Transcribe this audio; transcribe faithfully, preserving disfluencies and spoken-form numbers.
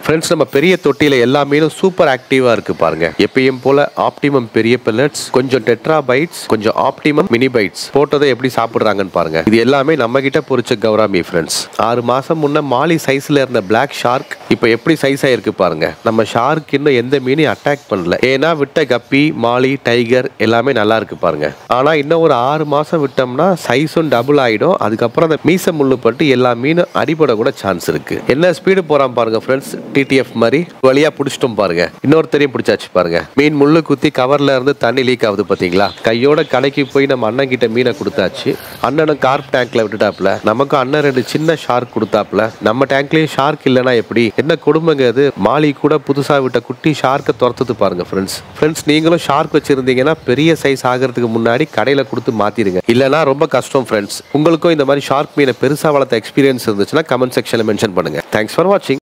Friends, நம்ம பெரிய தொட்டியில எல்லா மீனும் சூப்பர் ஆக்டிவா இருக்கு பாருங்க. எப்பயும் போல ஆப்டிமம் பெரிய பெல்லட்ஸ், கொஞ்சம் டெட்ரா பைட்ஸ், கொஞ்சம் ஆப்டிமம் மினி பைட்ஸ் போட்டதை எப்படி சாப்பிடுறாங்கன்னு பாருங்க. இது எல்லாமே நம்ம கிட்ட பொரிச்ச கௌராமி ஃப்ரெண்ட்ஸ். ஆறு மாசம் முன்ன மாலி சைஸ்ல இருந்த பிளாக் ஷார்க் இப்ப எப்படி சைஸ் ஆயிருக்கு பாருங்க. நம்ம ஷார்க் இன்னும் எந்த மீனையும் அட்டாக் பண்ணல. ஏன்னா விட்ட கப்பி, மாலி, டைகர் எல்லாமே நல்லா இருக்கு பாருங்க. ஆனா இன்னும் ஒரு ஆறு மாசம் விட்டோம்னா சைஸும் டபுள் ஆயிடும். அதுக்கப்புறம் அந்த மீச முள்ளு பட்டு எல்லா மீனும் அடிபட கூட சான்ஸ் இருக்கு. என்ன ஸ்பீடு போறான் பாருங்க ஃப்ரெண்ட்ஸ். டிடிஎஃப் மாதிரி வழியா பிடிச்சிட்டோம் பாருங்க. இன்னொருத்தரையும் பிடிச்சாச்சு பாருங்க. மீன் முள்ளு குத்தி கவர்ல இருந்து தண்ணி லீக் ஆகுது பாத்தீங்களா. கையோட கடைக்கு போய் நம்ம அண்ணன் கிட்ட மீனை கொடுத்தாச்சு. அண்ணனும் கார்ப் டேங்க்ல விட்டுட்டாப்ல. நமக்கு அண்ணன் ரெண்டு சின்ன ஷார்க் கொடுத்தாப்ல. நம்ம டேங்க்லயும் ஷார்க் இல்லைன்னா எப்படி? என்ன கொடுமைங்க அது. மாலி கூட புதுசா விட்ட குட்டி ஷார்க்கை துரத்துது பாருங்க ஃப்ரெண்ட்ஸ். ஃப்ரெண்ட்ஸ், நீங்களும் ஷார்க் வச்சிருந்தீங்கன்னா பெரிய சைஸ் ஆகிறதுக்கு முன்னாடி கடையில கொடுத்து மாத்திருங்க. இல்லைன்னா ரொம்ப கஷ்டம் ஃப்ரெண்ட்ஸ். உங்களுக்கும் இந்த மாதிரி ஷார்க் மீனை பெருசா வளர்த்த எக்ஸ்பீரியன்ஸ் இருந்துச்சுன்னா கமெண்ட் செக்ஷன்ல மென்ஷன் பண்ணுங்க. தேங்க்ஸ் ஃபார் வாட்சிங்.